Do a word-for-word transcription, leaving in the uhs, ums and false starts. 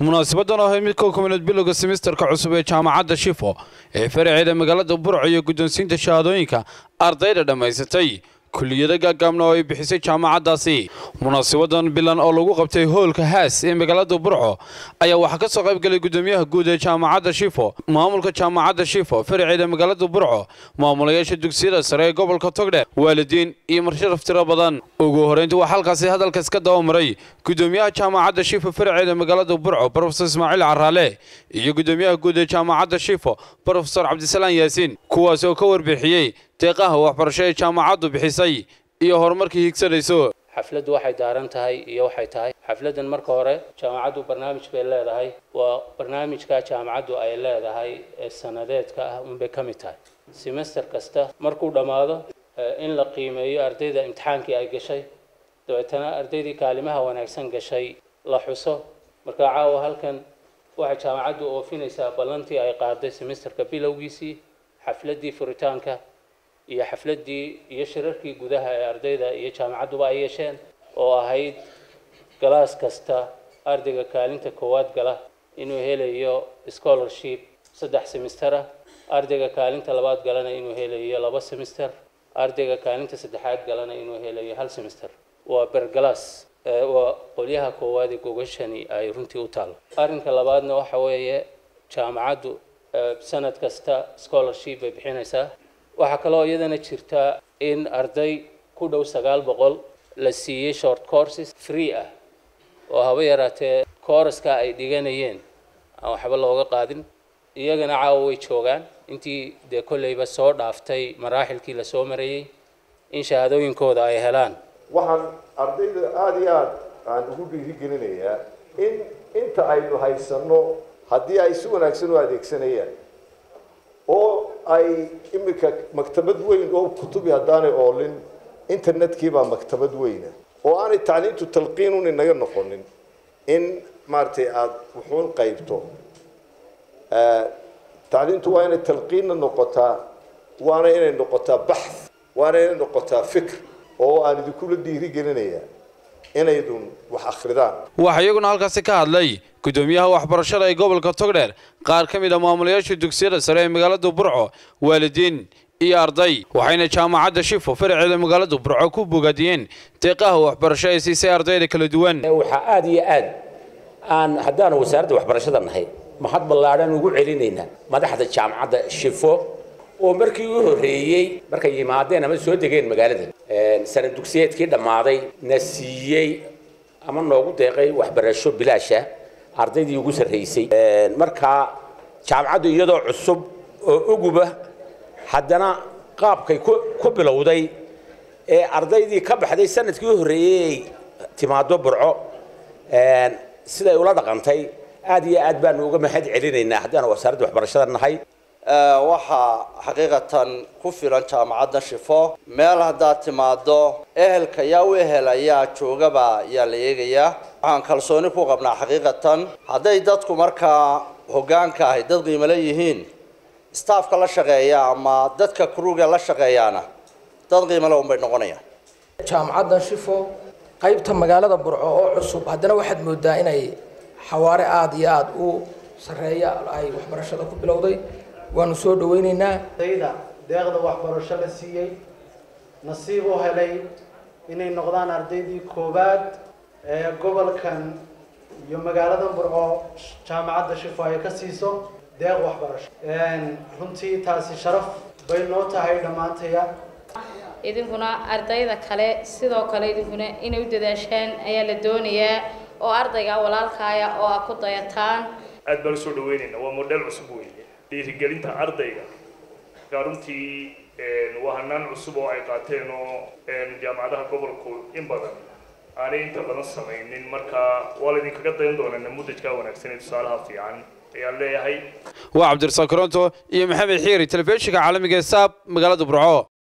munaasabadan oo mid ka kumanad bilowga semesterka cusub ee jaamacadda Shifo ee faraceeda magaalada Burco iyo guddoonsiinta shahaadooyinka ardayda dhamaysatay kulliyada gaagaaban oo ay bixisay jaamacaddaasi. munaasabadan bilan oo lagu qabtay hoolka Haas ee magaalada Burco ayaa waxa ka soo qayb galay gudoomiyaha guud ee jaamacadda Shifo, maamulka jaamacadda Shifo faraceeda magaalada Burco, maamulayaasha dugsiyada sare ee gobolka Togdheer, waalidiin iyo marshaf tiro badan. ugu horeyntii waxa halkaasi hadalka iska dawamaray gudoomiyaha jaamacadda Shifo faraceeda magaalada Burco Professor Ismaaciil Carraale iyo gudoomiyaha guud ee jaamacadda Shifo Professor Cabdisalaan Yaasiin, kuwaas oo ka warbixiyay deeqaha waxbarasho ee jaamacaddu bixisay iyo horumarkii higsanayso. xafladdu waxay daaran tahay iyo waxay tahay xafladan marka hore jaamacaddu barnaamij bay leedahay, waa barnaamijka jaamacaddu ay leedahay ee sanadeedka ah un bay ka mid tahay. semester kasta markuu dhamaado in la qiimeeyo ardayda imtixaankii ay gashay, dabeetana ardaydii kaalimaha wanaagsan gashay la xuso. marka caawa halkan waxay jaamacaddu oofinaysaa ballantii ay qaaday semesterka bilowgiisii, xafladii furitaanka iyo xafladii iyo shirarkii gudaha ee ardayda iyo jaamacadduba ay yeesheen oo ahayd galaas kasta ardayga kaalinta koowaad gala inuu helayo scholarship saddex semester ah, ardayga kaalinta labaad galana inuu helayo laba semester, ardayga kaalinta saddexaad galana inuu helayo hal semester. waa bergalaas waa qolyaha koowaad ee gogashani ay runtii u taalo. arrinka labaadna waxa weeye jaamacaddu sanad kasta scholarship bay bixinaysaa. waxaa kaloo iyadana jirta in arday ku dhow sagaal boqol la siiyey short courses free ah oo haba yaraatee kooraska ay dhiganayeen aan waxba looga qaadin. iyagana caawa way joogaan intii dee kolleyba soo dhaaftay maraaxilkii lasoo marayey in shahaadooyinkooda ay helaan. waxaan ardayda aada iyo aad aan ugu dhiirigelinayaa in inta aynu haysanno haddii ay si wanaagsan u adeegsanayaan oo ay imika maktabad weyn oo kutubi haddaanay oolin internetkii baa maktabad weyna oo aanay tacliintu talqiinun inaga noqonin in maaragtay aada wuxuun qaybto. tacliintu waa inay talqiinna noqotaa, waana inay noqotaa baxth, waana inay noqotaa fikr, oo aan idinkula dhiirigelinayaa inaydun wax akhridaan. waxa iyaguna halkaasi ka hadlay gudoomiyaha waxbarashada ee gobolka Togdheer, qaar ka mid ah maamulayaasha dugsiyada sare ee magaalada Burco, waalidiin iyo arday, waxayna jaamacadda Shifo faraceeda magaalada Burco ku bogaadiyeen deeqaha waxbarasho ee siisay ardayda kala duwan. waxa aad iyo aad aan haddaan wasaaradda waxbarashada nahay mahad ballaaran ugu celinaynaa madaxda jaamacadda Shifo oo markii uu horeeyay markay yimaadeen ama soo degeen magaalada sanad dugsiyeedkii dhamaaday na siiyey ama noogu deeqay waxbarasho bilaasha ardaydii ugu sareysay. marka jaamacaddu iyadoo cusub oo uguba haddana qaabkay ku bilowday ee ardaydii ka baxday sanadkii horeeyay timaado Burco siday ula dhaqantay aad iyo aad baan uga mahad celinaynaa haddaan wasaaradda waxbarashada nahay. waxa xaqiiqatan ku filan jaamacadda Shifo meel haddaad timaado ehelka yaa u ehelaya joogaba yaa la eegayaa. waxaan kalsooni ku qabnaa xaqiiqatan hadday dadku markaa hoggaanka ahay dad qiimo leeyihiin, staafka la shaqeeya ama dadka kruuga la shaqeeyaana dad qiimo leh unbay noqonayaan. jaamacadda Shifo qaybta magaalada Burco oo cusub haddana waxaad moodaa inay xawaare aad iyo aad u sareeya ay waxbarashada ku bilowday. waanu soo dhaweynaynaa ardayda deeqda waxbarasho la siiyey nasiib u helay inay noqdaan ardaydii koowaad ee gobolkan iyo magaalada Burco jaamacadda Shifo ay ka siiso deeq waxbarasho. runtii taasi sharaf bay noo tahay dhammaantaya. idinkuna ardayda kale sidoo kale idinkuna inay u dadaashaan ayaa la doonayaa oo ardayga walaalkaaya oo aad ku dayataan. aad baan soo dhaweynaynaa, waa model cusub weeye dhiirigelinta ardayga. runtii waa hanaan cusub oo ay qaateen oo jaamacadaha gobolku in badan aanay inta badan samaynin. marka waa la idinkaga dayan doonaa namudajka wanaagsan ee tusaalaha fiican ayaan leeyahay. waa Cabdirasaaq Koronto iyo Maxamed Xiiri, telefishinka caalamiga ee Saab magaalada Burco.